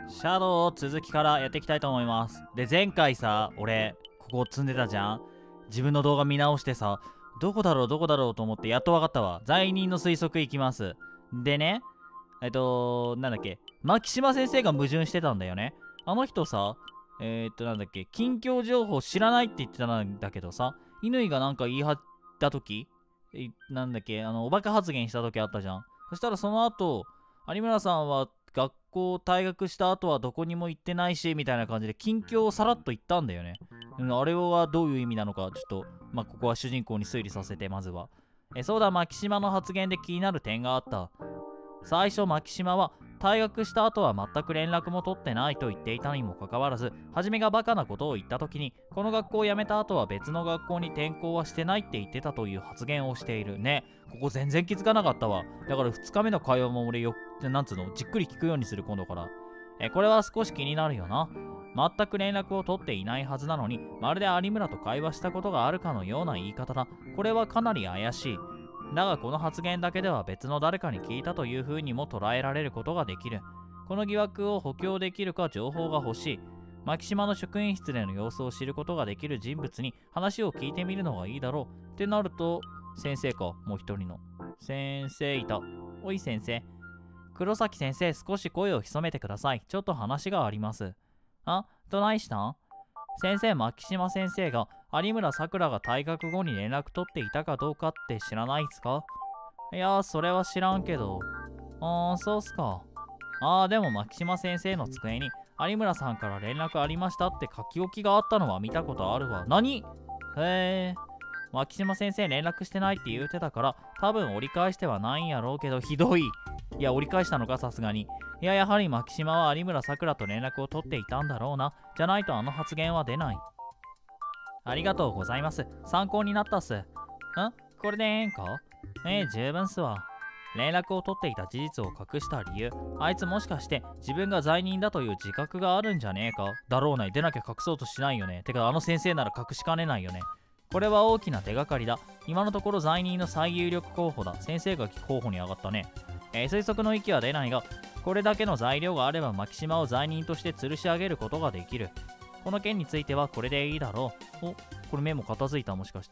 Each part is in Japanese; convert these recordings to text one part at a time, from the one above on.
シャドウ続きからやっていきたいと思います。で、前回さ、俺、ここ積んでたじゃん。自分の動画見直してさ、どこだろうと思ってやっとわかったわ。罪人の推測いきます。でね、なんだっけ、牧島先生が矛盾してたんだよね。あの人さ、なんだっけ、近況情報知らないって言ってたんだけどさ、乾がなんか言い張った時、なんだっけ、おバカ発言した時あったじゃん。そしたらその後、有村さんは学校退学した後はどこにも行ってないしみたいな感じで近況をさらっと言ったんだよね。あれはどういう意味なのかちょっとここは主人公に推理させて。まずはそうだ、牧島の発言で気になる点があった。最初牧島は退学した後は全く連絡も取ってないと言っていたにもかかわらず、初めがバカなことを言った時に、この学校を辞めた後は別の学校に転校はしてないって言ってたという発言をしているね。ここ全然気づかなかったわ。だから2日目の会話も俺なんつうの、じっくり聞くようにする今度から。これは少し気になるよな。全く連絡を取っていないはずなのに、まるで有村と会話したことがあるかのような言い方だ。これはかなり怪しい。だがこの発言だけでは別の誰かに聞いたという風にも捉えられることができる。この疑惑を補強できるか情報が欲しい。牧島の職員室での様子を知ることができる人物に話を聞いてみるのがいいだろう。ってなると、先生か、もう一人の。先生いた。おい先生。黒崎先生、少し声を潜めてください。ちょっと話があります。どないしたん？先生、牧島先生が有村さくらが退学後に連絡取っていたかどうかって知らないっすか？いやー、それは知らんけど。そうっすか。でも牧島先生の机に有村さんから連絡ありましたって書き置きがあったのは見たことあるわ。何？へえ。牧島先生連絡してないって言うてたから、多分折り返してはないんやろうけど、ひどい。いや、折り返したのか、さすがに。いや、やはり牧島は有村さくらと連絡を取っていたんだろうな。じゃないとあの発言は出ない。ありがとうございます。参考になったっす。これでええんか？十分っすわ。連絡を取っていた事実を隠した理由。あいつもしかして自分が罪人だという自覚があるんじゃねえか？だろうない。出なきゃ隠そうとしないよね。てかあの先生なら隠しかねないよね。これは大きな手がかりだ。今のところ罪人の最有力候補だ。先生が候補に上がったね。推測の域は出ないが、これだけの材料があれば牧島を罪人として吊るし上げることができる。この件についてはこれでいいだろう。これメモ片付いた、もしかして。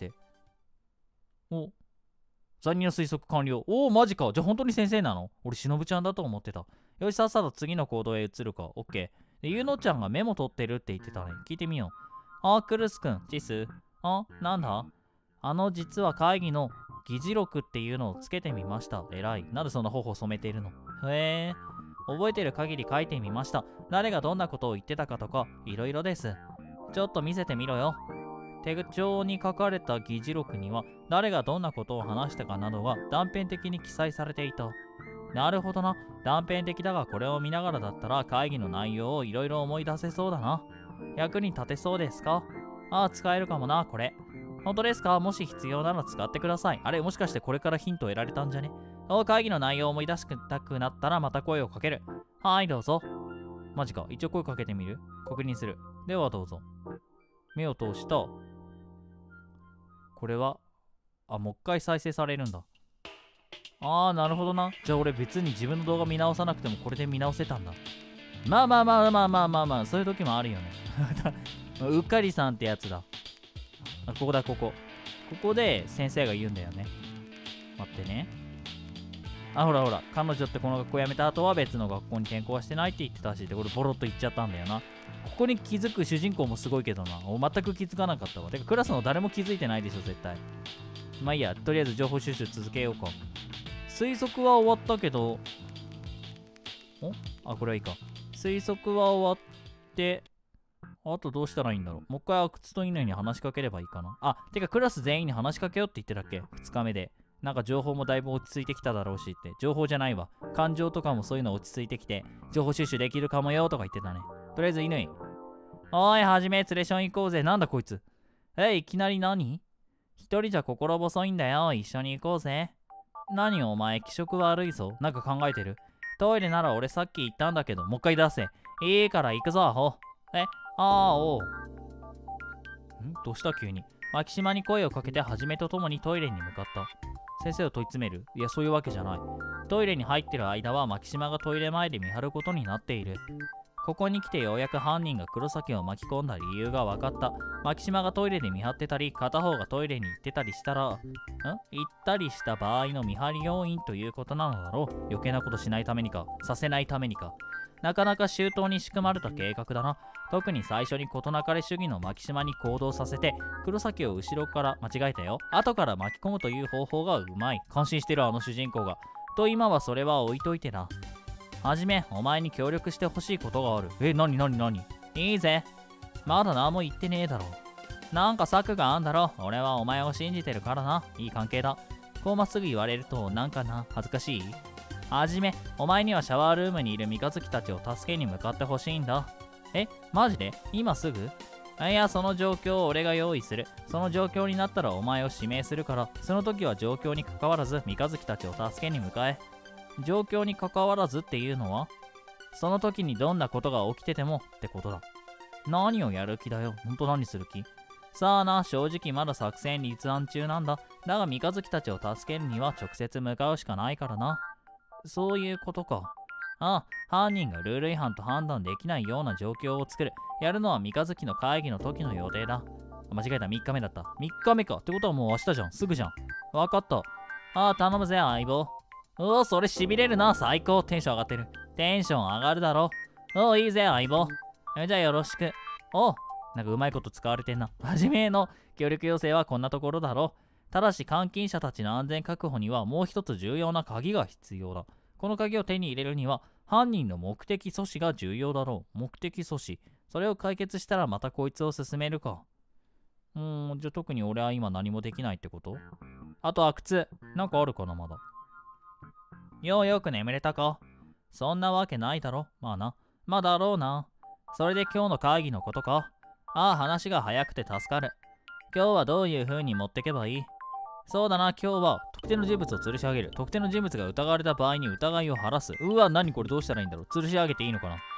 罪人の推測完了。マジか。じゃあ本当に先生なの？俺忍ちゃんだと思ってた。よし、さっさと次の行動へ移るか。オッケー。で、ゆのちゃんがメモ取ってるって言ってたね。聞いてみよう。クルスくん、チス。なんだ？実は会議の議事録っていうのをつけてみました。偉い。なんでそんな頬染めているの？へえ。覚えてる限り書いてみました。誰がどんなことを言ってたかとか、いろいろです。ちょっと見せてみろよ。手帳に書かれた議事録には、誰がどんなことを話したかなどが断片的に記載されていた。なるほどな。断片的だがこれを見ながらだったら会議の内容をいろいろ思い出せそうだな。役に立てそうですか？使えるかもな、これ。本当ですか？もし必要なら使ってください。あれ、もしかしてこれからヒントを得られたんじゃね？会議の内容を思い出したくなったらまた声をかける。はい、どうぞ。マジか。一応声かけてみる？確認する。ではどうぞ。目を通した。これは、もう一回再生されるんだ。なるほどな。じゃあ俺別に自分の動画見直さなくてもこれで見直せたんだ。まあ、そういう時もあるよね。うっかりさんってやつだ。ここだ、ここ。ここで先生が言うんだよね。待ってね。ほら、彼女ってこの学校辞めた後は別の学校に転校はしてないって言ってたし、で、これボロッと言っちゃったんだよな。ここに気づく主人公もすごいけどな。全く気づかなかったわ。てかクラスの誰も気づいてないでしょ、絶対。まあいいや、とりあえず情報収集続けようか。推測は終わったけど、これはいいか。推測は終わって、あとどうしたらいいんだろう。もう一回阿久津と乾に話しかければいいかな。てかクラス全員に話しかけようって言ってたっけ？ 2 日目で。なんか情報もだいぶ落ち着いてきただろうしって。情報じゃないわ。感情とかもそういうの落ち着いてきて、情報収集できるかもよとか言ってたね。とりあえず乾。おい、はじめ、ツレション行こうぜ。なんだこいつ。いきなり何？一人じゃ心細いんだよ。一緒に行こうぜ。何お前、気色悪いぞ。なんか考えてる？トイレなら俺さっき言ったんだけど、もう一回出せ。いいから行くぞ、アホ。おう。どうした急に。牧島に声をかけてはじめとともにトイレに向かった。先生を問い詰める？いや、そういうわけじゃない。トイレに入ってる間は牧島がトイレ前で見張ることになっている。 ここに来てようやく犯人が黒崎を巻き込んだ理由が分かった。牧島がトイレで見張ってたり、片方がトイレに行ってたりしたら、行ったりした場合の見張り要員ということなのだろう。余計なことしないためにか、させないためにか。なかなか周到に仕組まれた計画だな。特に最初に事なかれ主義の牧島に行動させて、黒崎を後ろから間違えたよ。後から巻き込むという方法がうまい。感心してるあの主人公が。と今はそれは置いといてな。はじめ、お前に協力してほしいことがある。なにいいぜ。まだ何も言ってねえだろ。なんか策があんだろ。俺はお前を信じてるからな。いい関係だ。こうまっすぐ言われるとなんかな、恥ずかしい。はじめ、お前にはシャワールームにいる三日月たちを助けに向かってほしいんだ。マジで今すぐ？いや、その状況を俺が用意する。その状況になったらお前を指名するから、その時は状況に関わらず三日月たちを助けに向かえ。状況に関わらずっていうのは、その時にどんなことが起きててもってことだ。何をやる気だよ。ほんと何する気？さあな、正直まだ作戦立案中なんだ。だが三日月たちを助けるには直接向かうしかないからな。そういうことか。犯人がルール違反と判断できないような状況を作る。やるのは三日月の会議の時の予定だ。間違えた、3日目だった。3日目か。ってことはもう明日じゃん。すぐじゃん。わかった。頼むぜ、相棒。それ痺れるな。最高。テンション上がってる。テンション上がるだろ。いいぜ、相棒。じゃあよろしく。なんかうまいこと使われてんな。はじめの協力要請はこんなところだろう。ただし監禁者たちの安全確保にはもう一つ重要な鍵が必要だ。この鍵を手に入れるには犯人の目的阻止が重要だろう。目的阻止。それを解決したらまたこいつを進めるか。じゃあ特に俺は今何もできないってこと？あとは靴。なんかあるかなまだ。よく眠れたか？そんなわけないだろ。まあな。まあだろうな。それで今日の会議のことか？話が早くて助かる。今日はどういう風に持ってけばいい？そうだな、今日は特定の人物を吊るし上げる。特定の人物が疑われた場合に疑いを晴らす。何これどうしたらいいんだろう。吊るし上げていいのかな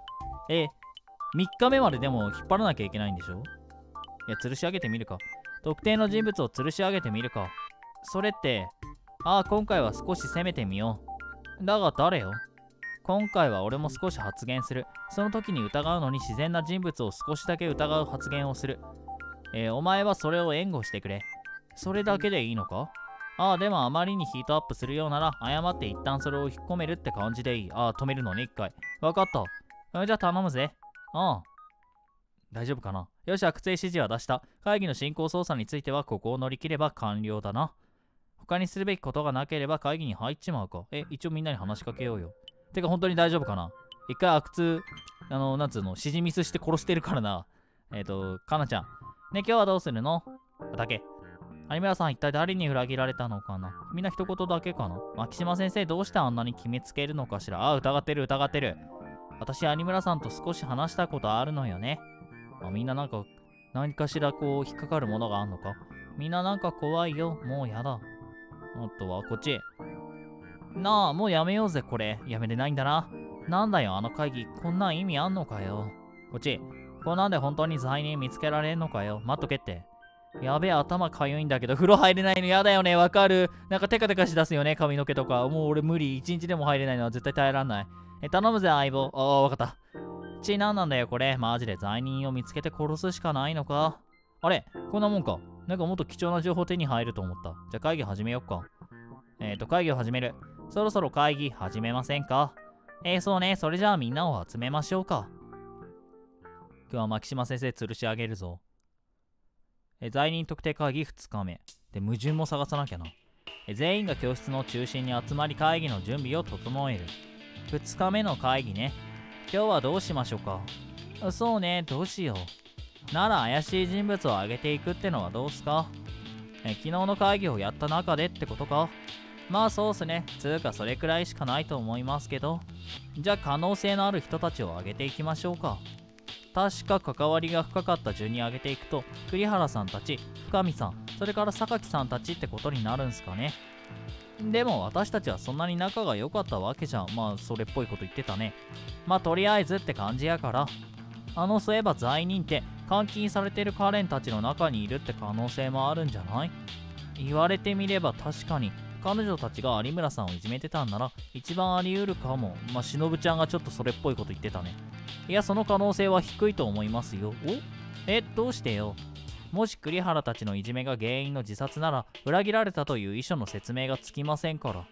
？3日目まででも引っ張らなきゃいけないんでしょ？いや、吊るし上げてみるか。特定の人物を吊るし上げてみるか。それって、今回は少し攻めてみよう。だが誰よ？今回は俺も少し発言する。その時に疑うのに自然な人物を少しだけ疑う発言をする。お前はそれを援護してくれ。それだけでいいのか？でもあまりにヒートアップするようなら、誤って一旦それを引っ込めるって感じでいい。止めるのね、一回。わかった。じゃあ頼むぜ。大丈夫かな？よし、悪性指示は出した。会議の進行操作についてはここを乗り切れば完了だな。他にするべきことがなければ会議に入っちまうか。一応みんなに話しかけようよ。てか本当に大丈夫かな？一回悪痛、なんつうの、指示ミスして殺してるからな。かなちゃん。ね、今日はどうするの？だけ。有村さん一体誰に裏切られたのかな？みんな一言だけかな？牧島先生どうしてあんなに決めつけるのかしら？疑ってる。私、有村さんと少し話したことあるのよね。みんななんか、何かしらこう引っかかるものがあんのか？みんななんか怖いよ。もうやだ。あとはこっち。なあ、もうやめようぜ、これ。やめれないんだな。なんだよ、あの会議。こんなん意味あんのかよ。こっち。こんなんで本当に罪人見つけられんのかよ。待っとけって。やべえ、頭かゆいんだけど、風呂入れないのやだよね。わかる。なんかテカテカしだすよね、髪の毛とか。もう俺無理。一日でも入れないのは絶対耐えらんない。頼むぜ、相棒。わかった。なんなんだよ、これ。マジで罪人を見つけて殺すしかないのか。あれ、こんなもんか。なんかもっと貴重な情報手に入ると思った。じゃあ会議始めよっか。会議を始める。そろそろ会議始めませんか？そうね。それじゃあみんなを集めましょうか。今日は牧島先生吊るし上げるぞ。罪人特定会議2日目。で、矛盾も探さなきゃな。全員が教室の中心に集まり会議の準備を整える。2日目の会議ね。今日はどうしましょうか？そうね、どうしよう。なら怪しい人物を挙げていくってのはどうすか？昨日の会議をやった中でってことか？まあそうっすね。つうかそれくらいしかないと思いますけど。じゃあ可能性のある人たちを挙げていきましょうか。確か関わりが深かった順に挙げていくと、栗原さんたち、深見さん、それから榊さんたちってことになるんすかね。でも私たちはそんなに仲が良かったわけじゃん。まあそれっぽいこと言ってたね。まあとりあえずって感じやから。そういえば罪人って監禁されてるカレンたちの中にいるって可能性もあるんじゃない？言われてみれば確かに彼女たちが有村さんをいじめてたんなら一番あり得るかも。忍ちゃんがちょっとそれっぽいこと言ってたね。いや、その可能性は低いと思いますよ。どうしてよ。もし栗原たちのいじめが原因の自殺なら裏切られたという遺書の説明がつきませんから。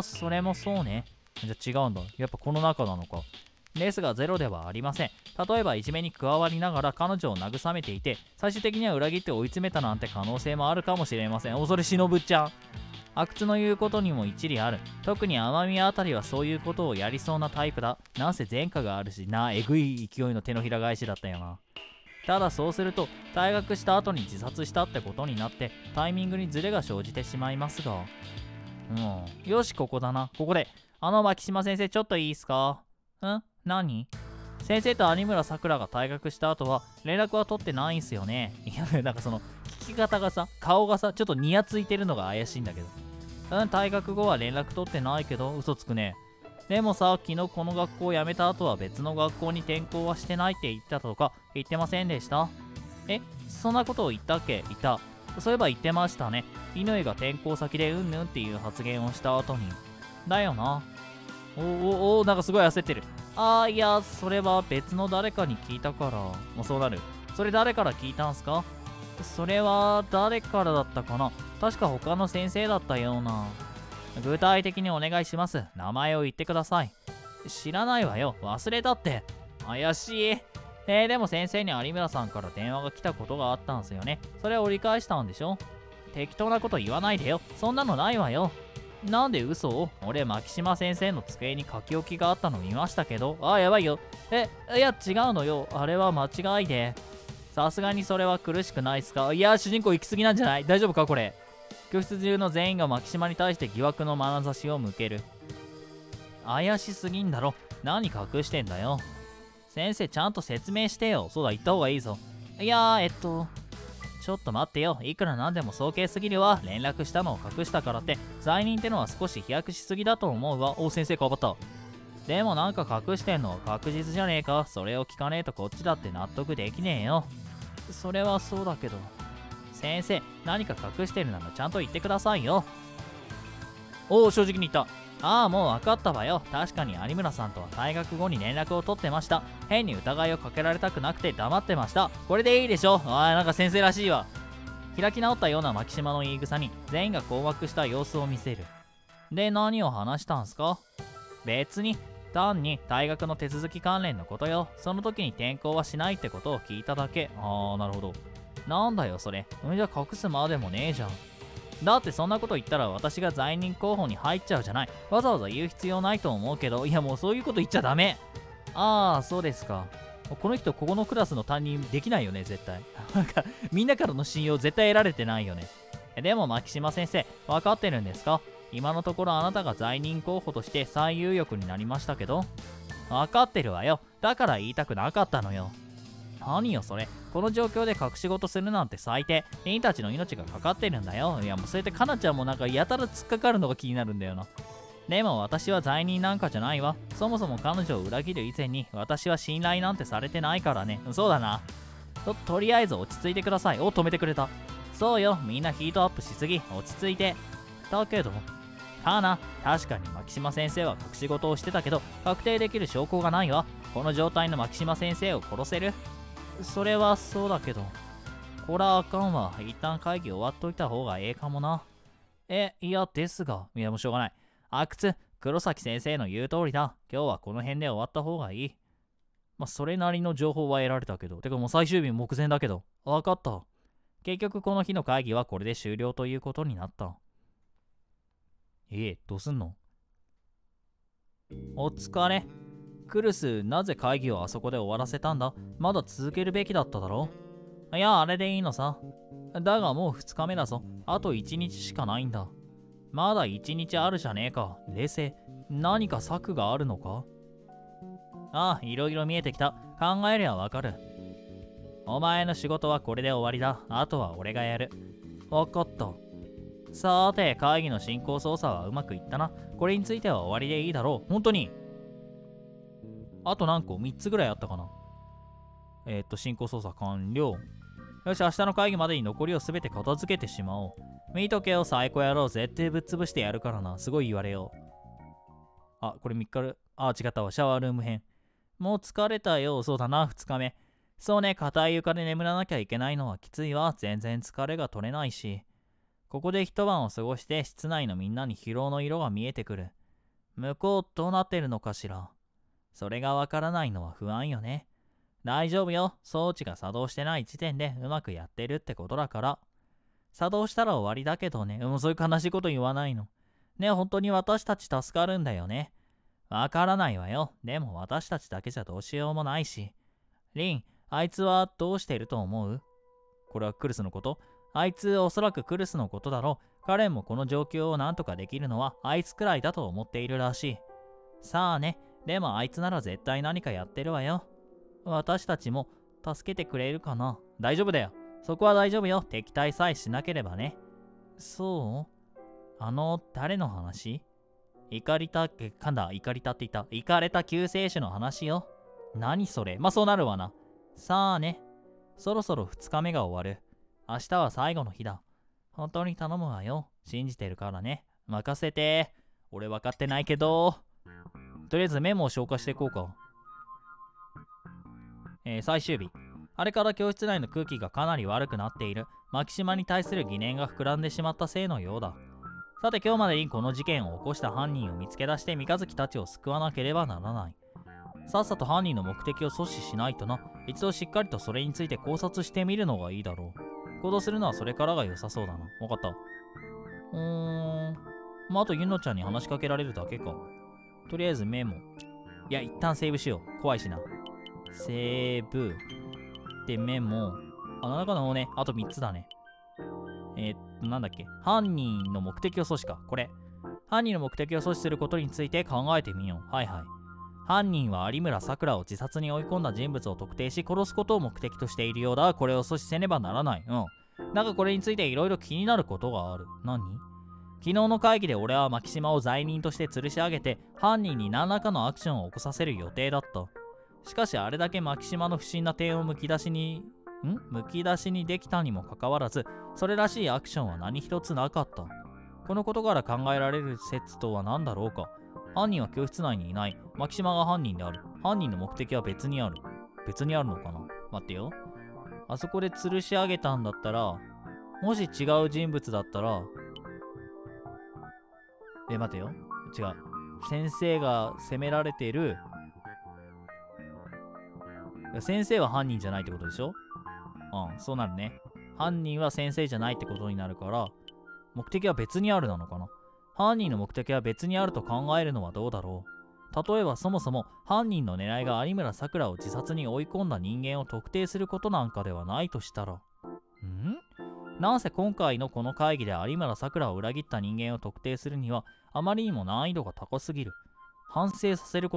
それもそうね。じゃあ違うんだ。やっぱこの中なのか。ですがゼロではありません。例えばいじめに加わりながら彼女を慰めていて最終的には裏切って追い詰めたなんて可能性もあるかもしれません。それ忍ちゃん。阿久津の言うことにも一理ある。特に天宮あたりはそういうことをやりそうなタイプだ。なんせ前科があるしな。えぐい勢いの手のひら返しだったよな。ただそうすると退学した後に自殺したってことになってタイミングにズレが生じてしまいますが。よし、ここだな。ここで牧島先生ちょっといいっすか？何？先生と有村さくらが退学した後は連絡は取ってないんすよね。いや、なんかその聞き方がさ、顔がさ、ちょっとニヤついてるのが怪しいんだけど。退学後は連絡取ってないけど、嘘つくね。でもさ、昨日この学校を辞めた後は別の学校に転校はしてないって言ったとか言ってませんでした？そんなことを言ったっけ？いた。そういえば言ってましたね。乾が転校先でうんぬんっていう発言をした後に。だよな。なんかすごい焦ってる。いや、それは別の誰かに聞いたから。もうそうなる。それ誰から聞いたんすか？それは誰からだったかな。確か他の先生だったような。具体的にお願いします。名前を言ってください。知らないわよ。忘れたって。怪しい。でも先生に有村さんから電話が来たことがあったんすよね。それを折り返したんでしょ？適当なこと言わないでよ。そんなのないわよ。なんで嘘を？俺、牧島先生の机に書き置きがあったの見ましたけど。やばいよ。いや、違うのよ。あれは間違いで。さすがにそれは苦しくないっすか？いや、主人公行き過ぎなんじゃない？大丈夫かこれ。教室中の全員が牧島に対して疑惑の眼差しを向ける。怪しすぎんだろ。何隠してんだよ。先生、ちゃんと説明してよ。そうだ、言った方がいいぞ。いやちょっと待ってよ。いくらなんでも早計すぎるわ。連絡したのを隠したからって罪人ってのは少し飛躍しすぎだと思うわ。先生かばった。でもなんか隠してんのは確実じゃねえか。それを聞かねえとこっちだって納得できねえよ。それはそうだけど。先生、何か隠してるならちゃんと言ってくださいよ。正直に言った。もう分かったわよ。確かに有村さんとは退学後に連絡を取ってました。変に疑いをかけられたくなくて黙ってました。これでいいでしょ。なんか先生らしいわ。開き直ったような牧島の言い草に全員が困惑した様子を見せる。で、何を話したんすか？別に、単に退学の手続き関連のことよ。その時に転校はしないってことを聞いただけ。なるほど。なんだよそれ。じゃ隠すまでもねえじゃん。だってそんなこと言ったら私が罪人候補に入っちゃうじゃない。わざわざ言う必要ないと思うけど。いや、もうそういうこと言っちゃダメ。そうですか。この人ここのクラスの担任できないよね絶対。なんかみんなからの信用絶対得られてないよね。でも牧島先生、分かってるんですか？今のところあなたが罪人候補として最有力になりましたけど。分かってるわよ。だから言いたくなかったのよ。何よそれ。この状況で隠し事するなんて最低。リンたちの命がかかってるんだよ。いや、もうそれでかなちゃんもなんかやたら突っかかるのが気になるんだよな。でも私は罪人なんかじゃないわ。そもそも彼女を裏切る以前に私は信頼なんてされてないからね。そうだな。とりあえず落ち着いてください。止めてくれた。そうよ、みんなヒートアップしすぎ。落ち着いて。だけど確かに牧島先生は隠し事をしてたけど確定できる証拠がないわ。この状態の牧島先生を殺せる？それはそうだけど。こらあかんわ。一旦会議終わっといた方がええかもな。いやですが。いや、もうしょうがない。阿久津、黒崎先生の言う通りだ。今日はこの辺で終わった方がいい。それなりの情報は得られたけど。てかもう最終日目前だけど。わかった。結局この日の会議はこれで終了ということになった。どうすんの？お疲れ。クルス、なぜ会議をあそこで終わらせたんだ？まだ続けるべきだっただろ？いや、あれでいいのさ。だがもう2日目だぞ。あと1日しかないんだ。まだ1日あるじゃねえか。冷静。何か策があるのか？いろいろ見えてきた。考えりゃわかる。お前の仕事はこれで終わりだ。あとは俺がやる。わかった。さて、会議の進行操作はうまくいったな。これについては終わりでいいだろう。本当に。あと何個？ 3 つぐらいあったかな。進行操作完了。 よし、明日の会議までに残りをすべて片付けてしまおう。見とけよ、最高野郎。絶対ぶっ潰してやるからな。すごい言われよう。あ、これ3日、違ったわ。シャワールーム編。もう疲れたよ。そうだな、2日目。そうね、硬い床で眠らなきゃいけないのはきついわ。全然疲れが取れないし。ここで一晩を過ごして室内のみんなに疲労の色が見えてくる。向こうどうなってるのかしら。それがわからないのは不安よね。大丈夫よ。装置が作動してない時点でうまくやってるってことだから。作動したら終わりだけどね。そういう悲しいこと言わないの。ね、本当に私たち助かるんだよね。わからないわよ。でも私たちだけじゃどうしようもないし。リン、あいつはどうしてると思う？これはクルスのこと？あいつおそらくクルスのことだろう。彼もこの状況をなんとかできるのはあいつくらいだと思っているらしい。さあね、でもあいつなら絶対何かやってるわよ。私たちも助けてくれるかな？大丈夫だよ。そこは大丈夫よ。敵対さえしなければね。そう？誰の話？イカれたって言った。イカれた救世主の話よ。何それ？そうなるわな。さあね。そろそろ2日目が終わる。明日は最後の日だ。本当に頼むわよ。信じてるからね。任せて。俺分かってないけど。とりあえずメモを消化していこうか。最終日。あれから教室内の空気がかなり悪くなっている。マキシマに対する疑念が膨らんでしまったせいのようだ。さて今日までにこの事件を起こした犯人を見つけ出して三日月たちを救わなければならない。さっさと犯人の目的を阻止しないとな。一度しっかりとそれについて考察してみるのがいいだろう。行動するのはそれからが良さそうだな。わかった。あとユノちゃんに話しかけられるだけか。とりあえずメモ。いや、一旦セーブしよう。怖いしな。セーブ。で、メモ。中の方ね。あと3つだね。なんだっけ。犯人の目的を阻止か。これ。犯人の目的を阻止することについて考えてみよう。はいはい。犯人は有村さくらを自殺に追い込んだ人物を特定し殺すことを目的としているようだ。これを阻止せねばならない。なんかこれについていろいろ気になることがある。何？昨日の会議で俺は牧島を罪人として吊るし上げて犯人に何らかのアクションを起こさせる予定だった。しかしあれだけ牧島の不審な点をむき出しにできたにもかかわらず、それらしいアクションは何一つなかった。このことから考えられる説とは何だろうか。犯人は教室内にいない。牧島が犯人である。犯人の目的は別にある。別にあるのかな？待ってよ。あそこで吊るし上げたんだったら、もし違う人物だったら、待てよ。違う。先生が責められてる。先生は犯人じゃないってことでしょ？そうなるね。犯人は先生じゃないってことになるから、目的は別にあるなのかな。犯人の目的は別にあると考えるのはどうだろう。例えばそもそも犯人の狙いが有村さくらを自殺に追い込んだ人間を特定することなんかではないとしたら、なんせ今回のこの会議で有村さくらを裏切った人間を特定するにはあまりにも難易度が高すぎる。反省させ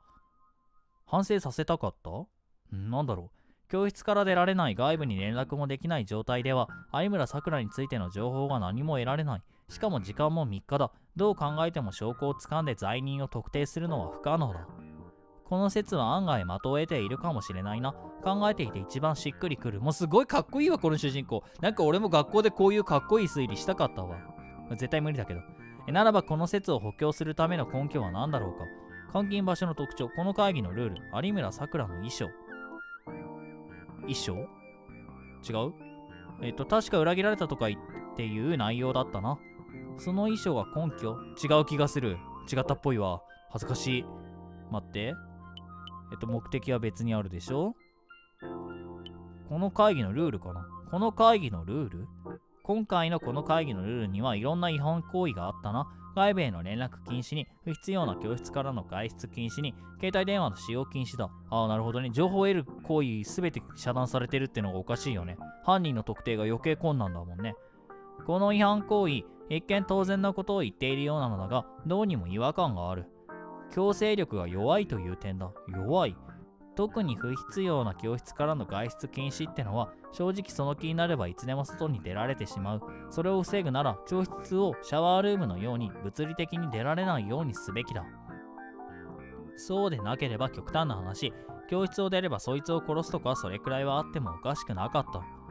たかった？なんだろう。教室から出られない、外部に連絡もできない状態では有村さくらについての情報が何も得られない。しかも時間も3日だ。どう考えても証拠をつかんで罪人を特定するのは不可能だ。この説は案外的を得ているかもしれないな。考えていて一番しっくりくる。もうすごいかっこいいわ、この主人公。なんか俺も学校でこういうかっこいい推理したかったわ。絶対無理だけど。ならばこの説を補強するための根拠は何だろうか。監禁場所の特徴、この会議のルール、有村さくらの衣装。衣装？違う？確か裏切られたとかっていう内容だったな。その衣装が根拠？違う気がする。違ったっぽいわ。恥ずかしい。待って。目的は別にあるでしょ？この会議のルールかな？この会議のルール？今回のこの会議のルールにはいろんな違反行為があったな。外部への連絡禁止に、不必要な教室からの外出禁止に、携帯電話の使用禁止だ。なるほどね。情報を得る行為すべて遮断されてるってのがおかしいよね。犯人の特定が余計困難だもんね。この違反行為、一見当然なことを言っているようなのだが、どうにも違和感がある。強制力が弱いという点だ。弱い。特に不必要な教室からの外出禁止ってのは、正直その気になればいつでも外に出られてしまう。それを防ぐなら、教室をシャワールームのように物理的に出られないようにすべきだ。そうでなければ極端な話、教室を出ればそいつを殺すとかそれくらいはあってもおかしくなかった。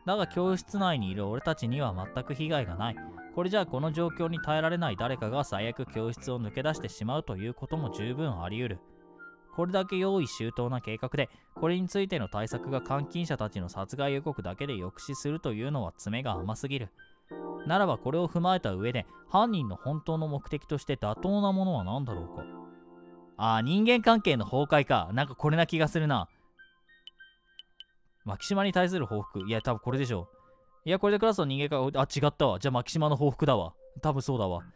だが教室内にいる俺たちには全く被害がない。これじゃあこの状況に耐えられない誰かが最悪教室を抜け出してしまうということも十分あり得る。これだけ用意周到な計画で、これについての対策が監禁者たちの殺害予告だけで抑止するというのは詰めが甘すぎる。ならばこれを踏まえた上で、犯人の本当の目的として妥当なものは何だろうか。人間関係の崩壊か。なんかこれな気がするな。マキシマに対する報復。いや、多分これでしょ。いや、これでクラスの人間違ったわ。じゃあマキシマの報復だわ。多分そうだわ。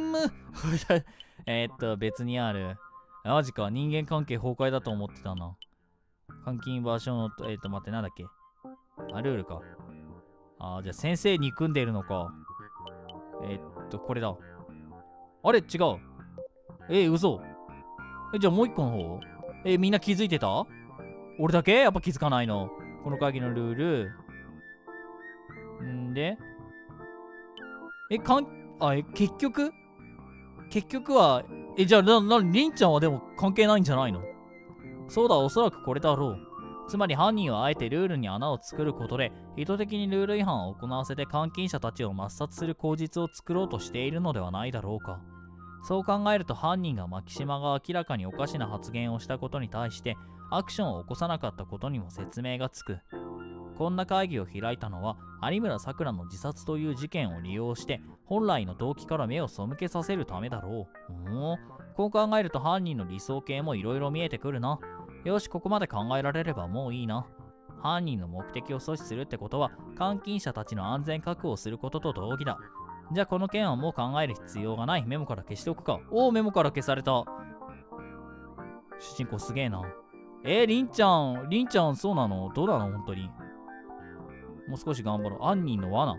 別にある。マジか、人間関係崩壊だと思ってたな。監禁場所の、待って、なんだっけ。ルールか。じゃあ先生憎んでるのか。これだ。あれ違う。嘘。じゃあもう一個の方みんな気づいてた？俺だけやっぱ気づかないの。この会議のルール。で結局は、じゃありんちゃんはでも関係ないんじゃないの？そうだ、おそらくこれだろう。つまり犯人はあえてルールに穴を作ることで、意図的にルール違反を行わせて監禁者たちを抹殺する口実を作ろうとしているのではないだろうか。そう考えると犯人がマキシマが明らかにおかしな発言をしたことに対してアクションを起こさなかったことにも説明がつく。こんな会議を開いたのは有村さくらの自殺という事件を利用して本来の動機から目を背けさせるためだろう。こう考えると犯人の理想形もいろいろ見えてくるな。よし、ここまで考えられればもういいな。犯人の目的を阻止するってことは監禁者たちの安全確保をすることと同義だ。じゃあこの件はもう考える必要がない。メモから消しておくか。メモから消された。主人公すげえな。りんちゃんそうなの？どうなの本当に。もう少し頑張ろう。犯人の罠。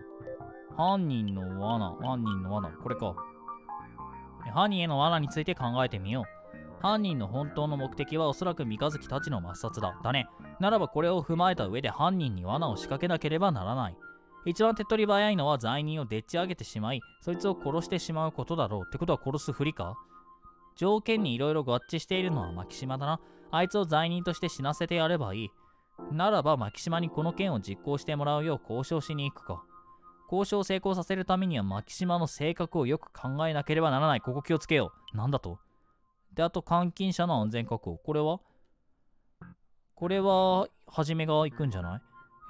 これか。犯人への罠について考えてみよう。犯人の本当の目的はおそらく三日月たちの抹殺だ。だね。ならばこれを踏まえた上で犯人に罠を仕掛けなければならない。一番手っ取り早いのは罪人をでっち上げてしまい、そいつを殺してしまうことだろう。ってことは殺すふりか？条件にいろいろ合致しているのはマキシマだな。あいつを罪人として死なせてやればいい。ならばマキシマにこの件を実行してもらうよう交渉しに行くか。交渉を成功させるためにはマキシマの性格をよく考えなければならない。ここ気をつけよう。なんだと？で、あと監禁者の安全確保。これははじめが行くんじゃない？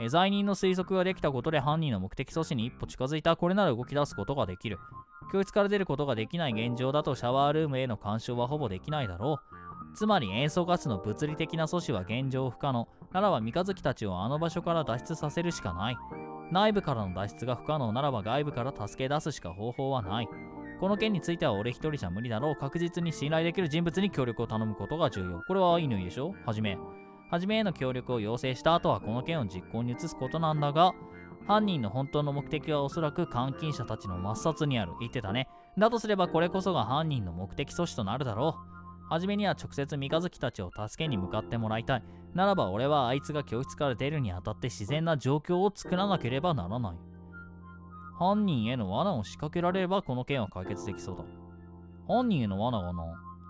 罪人の推測ができたことで犯人の目的阻止に一歩近づいた。これなら動き出すことができる。教室から出ることができない現状だとシャワールームへの干渉はほぼできないだろう。つまり塩素ガスの物理的な阻止は現状不可能。ならば三日月たちをあの場所から脱出させるしかない。内部からの脱出が不可能ならば外部から助け出すしか方法はない。この件については俺一人じゃ無理だろう。確実に信頼できる人物に協力を頼むことが重要。これは乾でしょ？はじめへの協力を要請した後はこの件を実行に移すことなんだが、犯人の本当の目的はおそらく監禁者たちの抹殺にある。言ってたね。だとすればこれこそが犯人の目的阻止となるだろう。はじめには直接三日月たちを助けに向かってもらいたい。ならば俺はあいつが教室から出るにあたって自然な状況を作らなければならない。犯人への罠を仕掛けられればこの件は解決できそうだ。犯人への罠がな。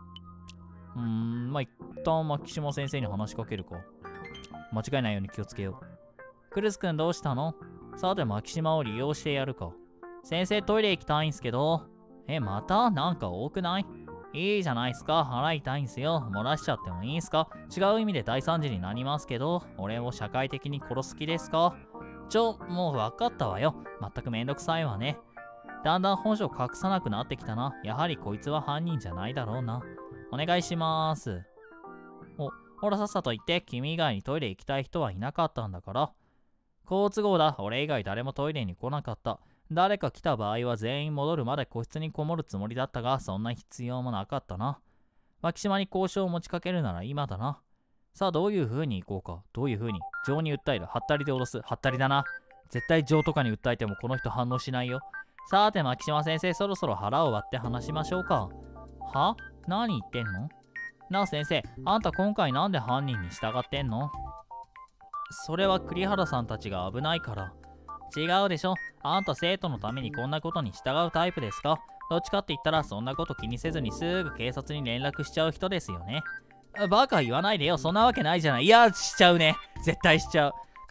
一旦マキシマ先生に話しかけるか。間違いないように気をつけよう。クルス君どうしたの？さてマキシマを利用してやるか。先生トイレ行きたいんすけど。また？なんか多くない？いいじゃないすか。腹痛いんすよ。漏らしちゃってもいいんすか？違う意味で大惨事になりますけど、俺を社会的に殺す気ですか？もう分かったわよ。まったくめんどくさいわね。だんだん本性隠さなくなってきたな。やはりこいつは犯人じゃないだろうな。お願いします。ほらさっさと言って。君以外にトイレ行きたい人はいなかったんだから。好都合だ。俺以外誰もトイレに来なかった。誰か来た場合は全員戻るまで個室にこもるつもりだったが、そんな必要もなかったな。マキシマに交渉を持ちかけるなら今だな。さあどういう風に行こうか。どういう風に？情に訴える。はったりで脅す。はったりだな。絶対情とかに訴えてもこの人反応しないよ。さてマキシマ先生、そろそろ腹を割って話しましょうか。は？何言ってんの？なあ先生、あんた今回なんで犯人に従ってんの？それは栗原さんたちが危ないから。違うでしょ。あんた生徒のためにこんなことに従うタイプですか？どっちかって言ったらそんなこと気にせずにすぐ警察に連絡しちゃう人ですよね。バカ言わないでよ。そんなわけないじゃない。いや、しちゃうね。絶対しちゃう。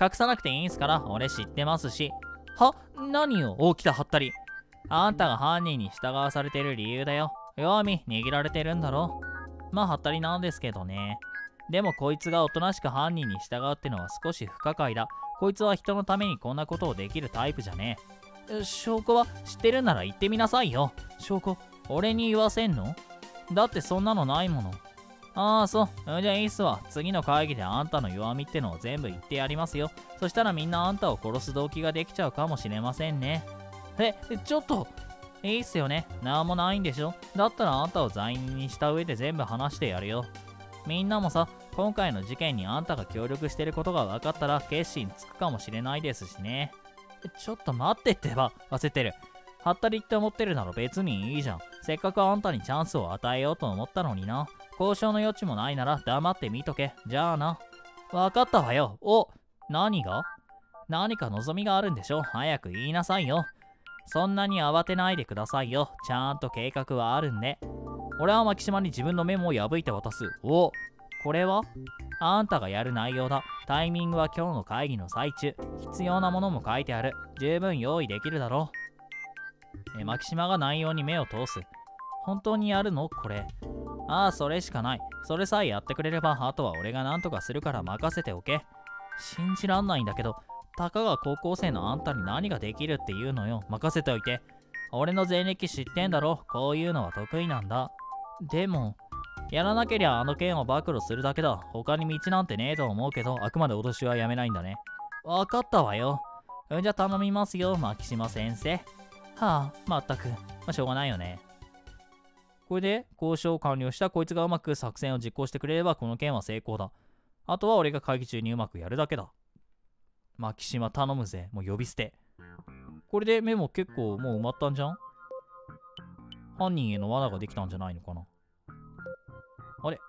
隠さなくていいんすから、俺知ってますし。何よ、来た、はったり。あんたが犯人に従わされてる理由だよ。弱み、握られてるんだろ。まあ、はったりなんですけどね。でもこいつがおとなしく犯人に従うってのは少し不可解だ。こいつは人のためにこんなことをできるタイプじゃねえ。証拠は知ってるなら言ってみなさいよ。証拠、俺に言わせんの？だってそんなのないもの。ああ、そう。じゃあいいっすわ。次の会議であんたの弱みってのを全部言ってやりますよ。そしたらみんなあんたを殺す動機ができちゃうかもしれませんね。ちょっと。いいっすよね。なんもないんでしょ。だったらあんたを罪人にした上で全部話してやるよ。みんなもさ、今回の事件にあんたが協力してることが分かったら決心つくかもしれないですしね。ちょっと待ってってば、焦ってる。はったりって思ってるなら別にいいじゃん。せっかくあんたにチャンスを与えようと思ったのにな。交渉の余地もないなら黙って見とけ。じゃあな。分かったわよ。何が？何か望みがあるんでしょ？早く言いなさいよ。そんなに慌てないでくださいよ。ちゃんと計画はあるんで。俺は牧島に自分のメモを破いて渡す。これは？あんたがやる内容だ。タイミングは今日の会議の最中。必要なものも書いてある。十分用意できるだろう。牧島が内容に目を通す。本当にやるの？これ。ああ、それしかない。それさえやってくれれば、あとは俺が何とかするから任せておけ。信じらんないんだけど、たかが高校生のあんたに何ができるっていうのよ。任せておいて。俺の前歴知ってんだろ。こういうのは得意なんだ。でも、やらなけりゃあの件を暴露するだけだ。他に道なんてねえと思うけど、あくまで脅しはやめないんだね。わかったわよ。じゃあ頼みますよ、牧島先生。まったく。しょうがないよね。これで交渉完了した。こいつがうまく作戦を実行してくれればこの件は成功だ。あとは俺が会議中にうまくやるだけだ。牧島頼むぜ。もう呼び捨て。これでメモ結構もう埋まったんじゃん？犯人への罠ができたんじゃないのかな。あれ？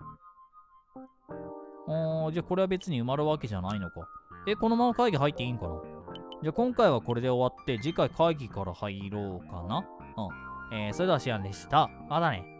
じゃあこれは別に埋まるわけじゃないのか。このまま会議入っていいんかな。じゃあ今回はこれで終わって次回会議から入ろうかな。それではシアンでした。またね。